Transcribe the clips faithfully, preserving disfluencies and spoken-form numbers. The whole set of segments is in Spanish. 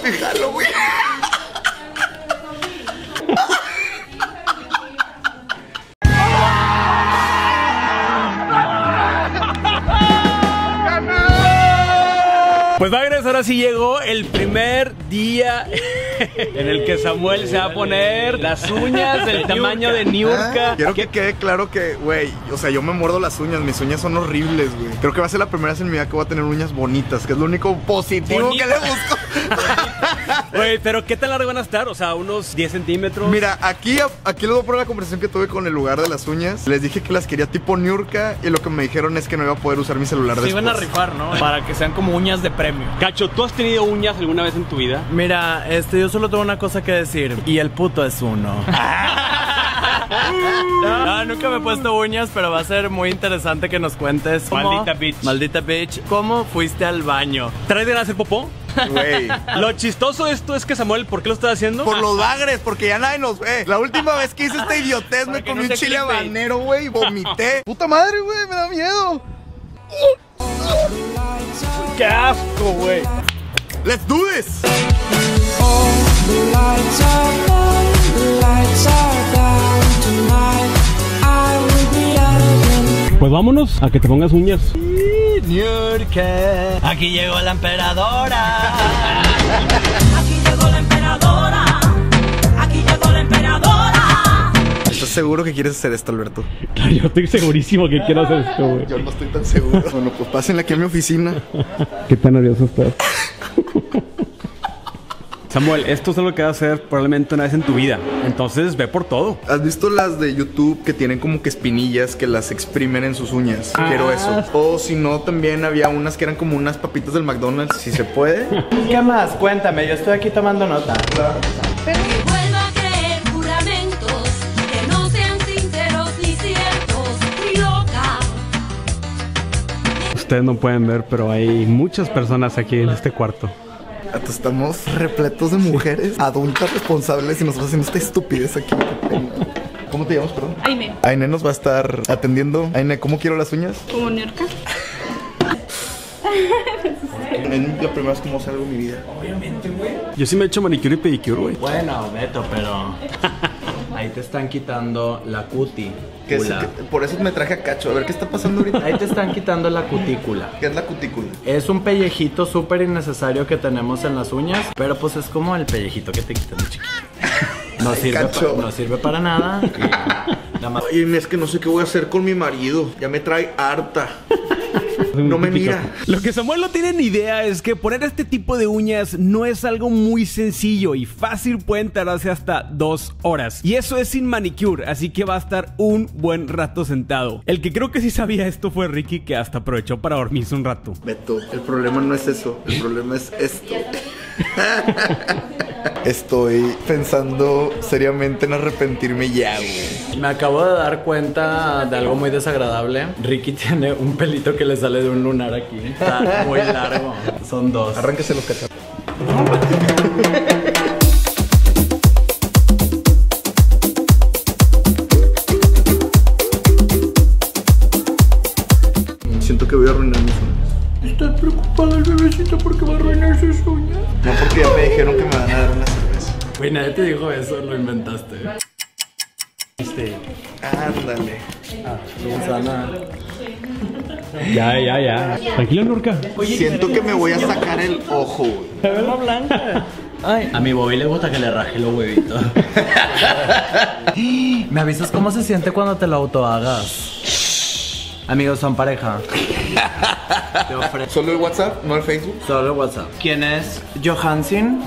Happy Halloween. Pues Bagres, ahora sí llegó el primer día en el que Samuel se va a poner las uñas del tamaño de Niurka. Quiero que quede claro que, güey, o sea, yo me muerdo las uñas, mis uñas son horribles, güey. Creo que va a ser la primera vez en mi vida que voy a tener uñas bonitas, que es lo único positivo Bonita. que le busco. Güey, pero ¿qué tan largas van a estar? O sea, unos diez centímetros. Mira, aquí, aquí les voy a poner la conversación que tuve con el lugar de las uñas. Les dije que las quería tipo Niurka y lo que me dijeron es que no iba a poder usar mi celular Se después. iban a rifar, ¿no? Para que sean como uñas de premio. Cacho, ¿tú has tenido uñas alguna vez en tu vida? Mira, este, yo solo tengo una cosa que decir. Y el puto es uno. No, nunca me he puesto uñas, pero va a ser muy interesante que nos cuentes cómo, Maldita bitch. Maldita bitch. ¿Cómo fuiste al baño? ¿Traes ganas de hacer popó? Güey. Lo chistoso de esto es que Samuel, ¿por qué lo estás haciendo? Por los bagres, porque ya nadie nos ve. La última vez que hice esta idiotez me que comí no un te chile clickbait. habanero, güey, y vomité. Puta madre, güey, me da miedo. ¡Qué asco, güey! Let's do this. Pues vámonos a que te pongas uñas. Niurka, aquí llegó la emperadora. Aquí llegó la emperadora, aquí llegó la emperadora. ¿Estás seguro que quieres hacer esto, Alberto? Yo estoy segurísimo que quiero hacer esto, güey. Yo no estoy tan seguro. Bueno, pues pásenle aquí a mi oficina. ¿Qué tan nervioso estás? Samuel, esto es algo que vas a hacer probablemente una vez en tu vida. Entonces ve por todo. ¿Has visto las de YouTube que tienen como que espinillas que las exprimen en sus uñas? Ah. Quiero eso. O si no, también había unas que eran como unas papitas del McDonald's. Si se puede. ¿Qué más? Cuéntame, yo estoy aquí tomando nota. Que vuelva a creer juramentos que no sean sinceros ni ciertos, ni loca. Ustedes no pueden ver, pero hay muchas personas aquí en este cuarto. Hasta estamos repletos de mujeres adultas responsables y nosotros haciendo esta estupidez aquí. Qué pena. ¿Cómo te llamas, perdón? Aine, Aine nos va a estar atendiendo. Aine, ¿cómo quiero las uñas? como Niurka. Es la primera vez que vamos a algo en mi vida. Yo sí me he hecho manicure y pedicure, güey. Bueno, Beto, pero ahí te están quitando la cuti. ¿Qué es? ¿Qué? Por eso me traje a Cacho. A ver qué está pasando ahorita. Ahí te están quitando la cutícula. ¿Qué es la cutícula? Es un pellejito súper innecesario que tenemos en las uñas, pero pues es como el pellejito que te quitan de chiquito. No Ay, sirve, Cacho. pa- no sirve para nada. y nada más. Oye, es que no sé qué voy a hacer con mi marido. Ya me trae harta. No me mira. Lo que Samuel no tiene ni idea es que poner este tipo de uñas no es algo muy sencillo y fácil, pueden tardarse hasta dos horas. Y eso es sin manicure, así que va a estar un buen rato sentado. El que creo que sí sabía esto fue Ricky, que hasta aprovechó para dormirse un rato. Beto, el problema no es eso. El problema es esto. Estoy pensando seriamente en arrepentirme ya, güey. Me acabo de dar cuenta de algo muy desagradable. Ricky tiene un pelito que le sale de un lunar aquí. Está muy largo. Son dos. Arránquese los cachorros. Siento que voy a arruinar mis uñas. ¿Estás preocupado el bebecito porque va a arruinar sus uñas? No, porque ya me dijeron que me van a dar una cerveza. Güey, nadie te dijo eso, lo inventaste. Este. Ándale. Susana. Ya, ya, ya. Tranquilo, Nurka. Siento que me voy a sacar el ojo, güey. La blanca. Ay, a mi Bobby le gusta que le raje los huevitos. ¿Me avisas cómo se siente cuando te lo autohagas? Amigos, son pareja. Te ofrezco. ¿Solo el WhatsApp? ¿No el Facebook? Solo WhatsApp. ¿Quién es? ¿Johansin?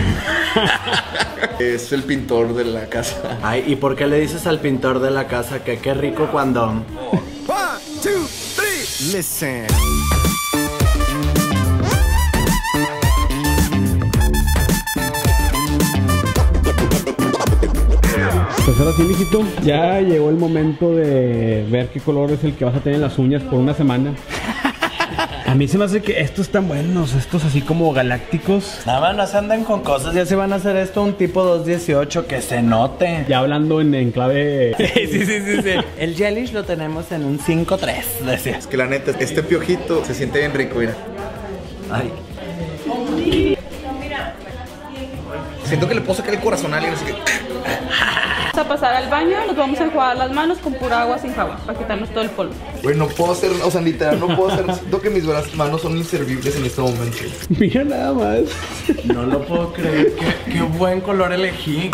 Es el pintor de la casa. Ay, ¿y por qué le dices al pintor de la casa que qué rico cuando... One, two, three, listen. Pues ahora sí, mijito, ya llegó el momento de ver qué color es el que vas a tener en las uñas por una semana. A mí se me hace que estos están buenos, estos así como galácticos. Nada más no se andan con cosas, ya se van a hacer esto un tipo dos dieciocho que se note. Ya hablando en, en clave... Sí, sí, sí, sí, sí. El Jellish lo tenemos en un cinco tres, decías. Es que la neta, este piojito se siente bien rico, mira. Ay. Siento que le puedo sacar el corazón a alguien, así que... Vamos a pasar al baño, nos vamos a enjuagar las manos con pura agua sin jabón para quitarnos todo el polvo. Güey, no puedo hacer, o sea, literal, no puedo hacer. Siento que mis manos son inservibles en este momento. Mira nada más. No lo puedo creer. Qué, qué buen color elegí.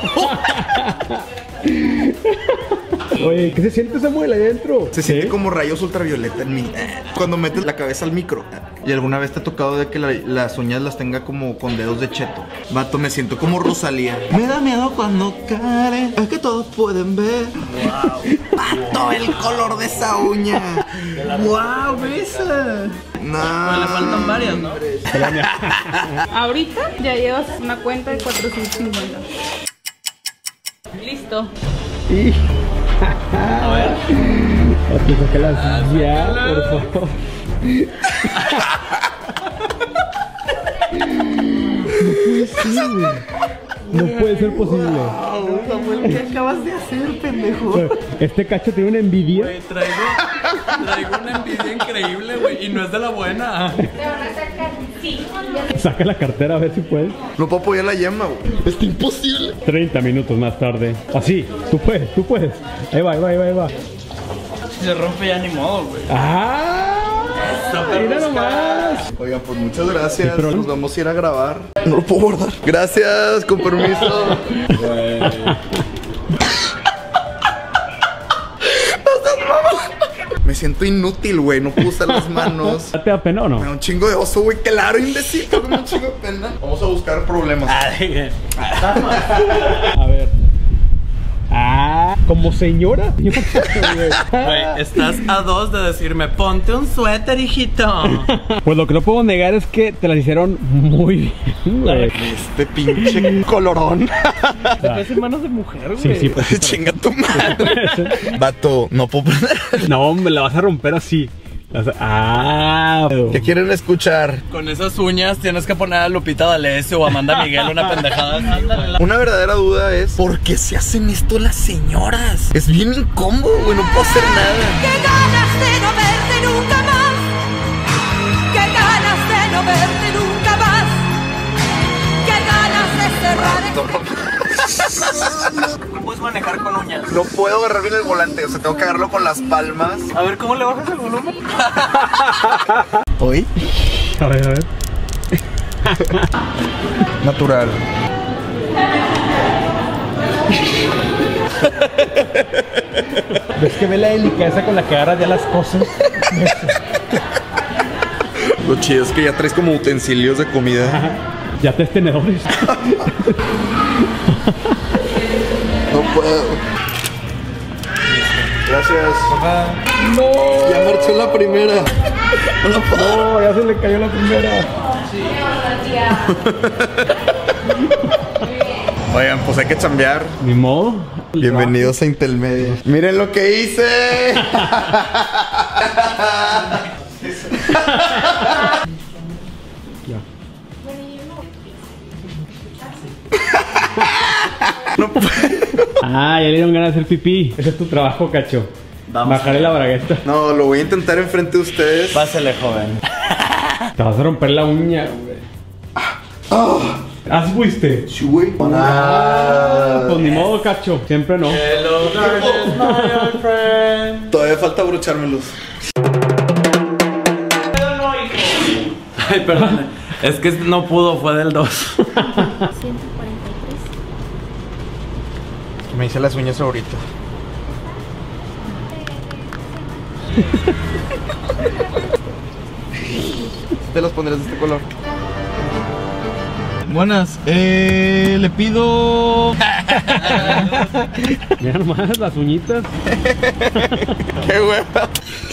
Oye, ¿qué se siente, Samuel, ahí adentro? Se siente como rayos ultravioleta en mí. Cuando metes la cabeza al micro. Y alguna vez te ha tocado de que la- las uñas las tenga como con dedos de cheto. Vato, me siento como Rosalía. Me da miedo cuando cae. Es que todos pueden ver. Wow. Vato, el color de esa uña. Wow, besa. No. Le faltan varias, ¿no? Ahorita ya llevas una cuenta de cuatrocientos cincuenta. Listo. A ver. Aquí saca las ya, por favor. No puede ser posible. Samuel, ¿qué acabas de hacer, pendejo? Este cacho tiene una envidia. Güey, traigo, traigo una envidia increíble, güey. Y no es de la buena. Saca la cartera a ver si puedes. No puedo apoyar la llama, güey. Está imposible. treinta minutos más tarde. Así, tú puedes, tú puedes. Ahí va, ahí va, ahí va, ahí va. Si se rompe ya ni modo, güey. ¡Ah! ¡Mira nomás! Oigan, pues muchas gracias. Sí, pero- Nos vamos a ir a grabar. No lo puedo guardar. Gracias, con permiso. Me siento inútil, güey. No puedo usar las manos. ¿Te da pena o no? Me da un chingo de oso, güey. Claro, imbécil. Me da un chingo de pena. Vamos a buscar problemas. A ver. Ah, como señora. Güey, estás a dos de decirme, ponte un suéter, hijito. Pues lo que no puedo negar es que te las hicieron muy bien, güey. Este pinche colorón. Te ves en manos de mujer, güey. Sí, sí, pues. Chinga tu madre. Vato, no puedo poner. No, me la vas a romper así. Las- Ah, ¿Qué quieren escuchar? Con esas uñas tienes que poner a Lupita D'Alessio o a Amanda Miguel una pendejada. Ándale, la- Una verdadera duda es ¿por qué se hacen esto las señoras? Es bien incómodo, güey, no puedo hacer nada. ¡Qué ganas de no verte nunca más! ¡Qué ganas de no verte nunca más! ¡Qué ganas de cerrar el... No puedes manejar con uñas. No puedo agarrar bien el volante, o sea, tengo que agarrarlo con las palmas. A ver, ¿cómo le bajas el volumen? ¿Hoy? a ver, a ver. Natural. ¿Ves que ve la delicadeza con la que agarras ya las cosas? Lo chido es que ya traes como utensilios de comida. Ya tres tenedores. No puedo. Gracias. No. Ya marchó la primera. No la puedo. No, ya se le cayó la primera. Oigan, pues hay que chambear. Ni modo. Bienvenidos a Intelmedia. Miren lo que hice. No puedo. Ah, ya le dieron ganas de hacer pipí. Ese es tu trabajo, cacho. Vamos. Bajarle la bragueta. No, lo voy a intentar enfrente de ustedes. Pásale, joven. Te vas a romper la uña, güey. ¿Has fuiste? Sí, güey. Ah. Pues ni modo, cacho. Siempre no. Hello, darkness, my old friend. Todavía falta abrochármelos. Ay, perdón. Es que no pudo, fue del dos. Me hice las uñas ahorita. Te las pondrás de este color. Buenas, eh, le pido... Mira nomás las uñitas. Qué hueva.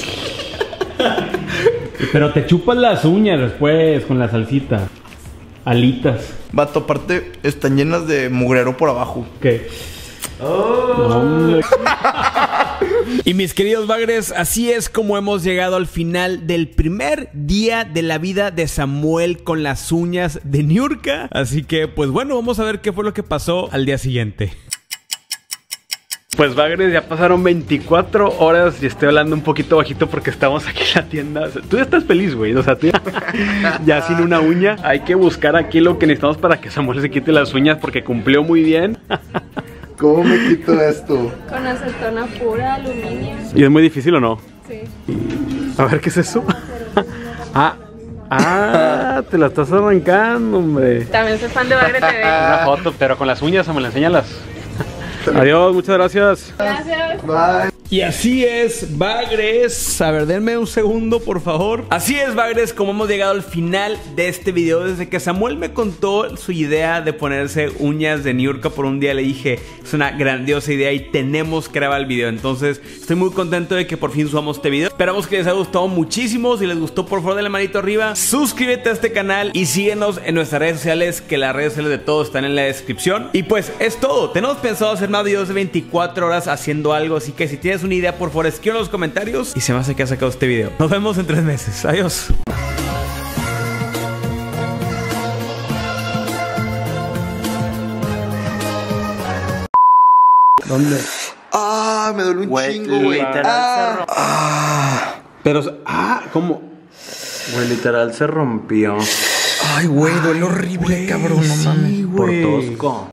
Pero te chupas las uñas después con la salsita. Alitas. Vato, aparte están llenas de mugrero por abajo. ¿Qué? No, hombre. Y mis queridos bagres, así es como hemos llegado al final del primer día de la vida de Samuel con las uñas de Niurka. Así que, pues bueno, vamos a ver qué fue lo que pasó al día siguiente. Pues Bagres, ya pasaron veinticuatro horas y estoy hablando un poquito bajito porque estamos aquí en la tienda. Tú ya estás feliz, güey. O sea, tú ya, ya sin una uña. Hay que buscar aquí lo que necesitamos para que Samuel se quite las uñas porque cumplió muy bien. ¿Cómo me quito esto? Con acetona pura, aluminio. ¿Y es muy difícil o no? Sí. A ver, ¿qué es eso? ah, ah, te la estás arrancando, hombre. También soy fan de Bagre T V. Una foto, pero con las uñas, Samuel, enséñalas. Adiós, muchas gracias. Gracias. Bye. Y así es, Bagres. A ver, denme un segundo, por favor. Así es, Bagres, como hemos llegado al final de este video. Desde que Samuel me contó su idea de ponerse uñas de Niurka por un día, le dije, es una grandiosa idea y tenemos que grabar el video. Entonces, estoy muy contento de que por fin subamos este video. Esperamos que les haya gustado muchísimo. Si les gustó, por favor, denle manito arriba. Suscríbete a este canal y síguenos en nuestras redes sociales, que las redes sociales de todos están en la descripción. Y pues, es todo. Tenemos pensado hacer más videos de veinticuatro horas haciendo algo. Así que si tienes una idea, por favor, escribe en los comentarios y se me hace que ha sacado este video. Nos vemos en tres meses. Adiós. ¿Dónde? Ah, me duele un Güey, chingo, güey. literal Ah, se rompió. ah. Pero, ah, ¿cómo? Güey, literal se rompió. Ay, güey, duele horrible, cabrón, no mames. Por tosco.